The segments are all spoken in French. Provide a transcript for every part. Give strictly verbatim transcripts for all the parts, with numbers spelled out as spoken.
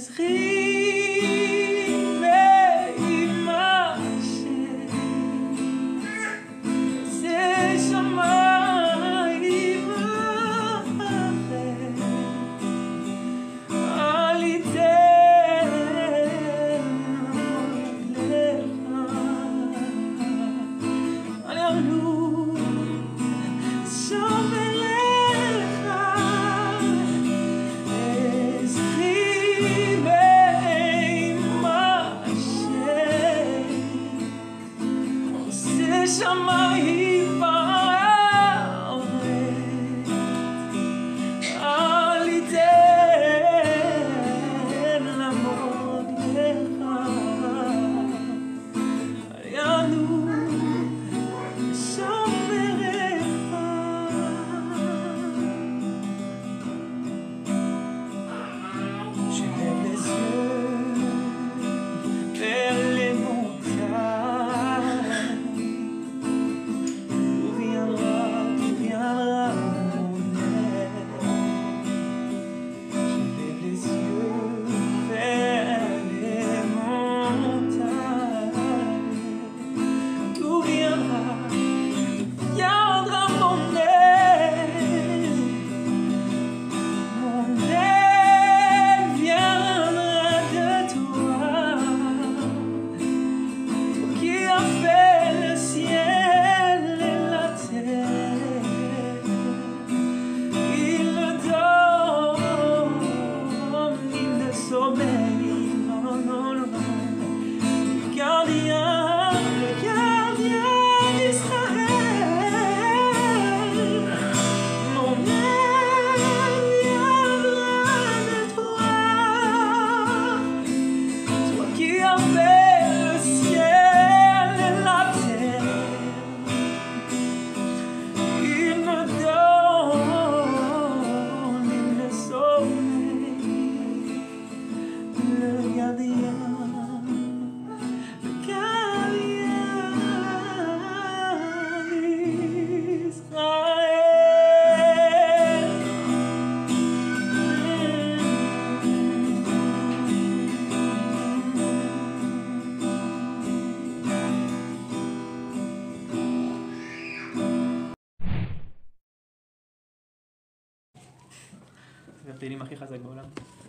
התהילים הכי חזק בעולם,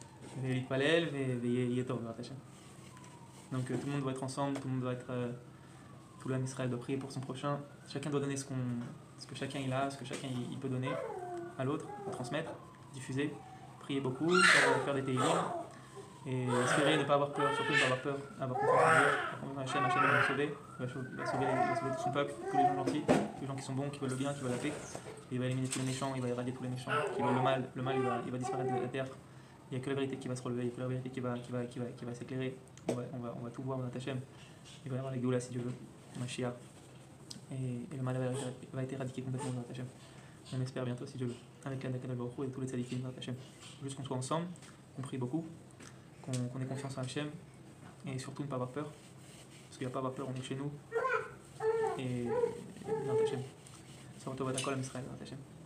ולהתפלל ויהיה טוב בעזרת השם. Donc euh, tout le monde doit être ensemble, tout le monde doit être, euh, tout l'âme Israël doit prier pour son prochain. Chacun doit donner ce, qu'on, ce que chacun il a, ce que chacun il, il peut donner à l'autre, transmettre, diffuser, prier beaucoup, faire, faire des téhilim et espérer ne pas avoir peur, surtout ne pas avoir peur, avoir confiance en Dieu. Hachem, Hachem va nous sauver, il va sauver, il va sauver tout son peuple, tous les gens gentils, tous les gens qui sont bons, qui veulent le bien, qui veulent la paix. Il va éliminer tous les méchants, il va éradier tous les méchants, qui veulent le mal, le mal il va, il va disparaître de la terre. Il n'y a que la vérité qui va se relever, il n'y a que la vérité qui va, qui va, qui va, qui va s'éclairer. On va, on, va, on va tout voir dans Hachem. Il va y avoir la Géoula si Dieu veut, Mashiach. Et, et le mal va, va être éradiqué complètement dans Hachem. On espère bientôt si Dieu veut, avec la Dakar al-Baruch Hu et tous les tzadikim dans Hachem. Juste qu'on soit ensemble, qu'on prie beaucoup, qu'on, qu'on ait confiance en Hachem et surtout ne pas avoir peur. Parce qu'il n'y a pas à avoir peur, on est chez nous. Et dans Hachem. Ça va tout à Israël dans Hachem.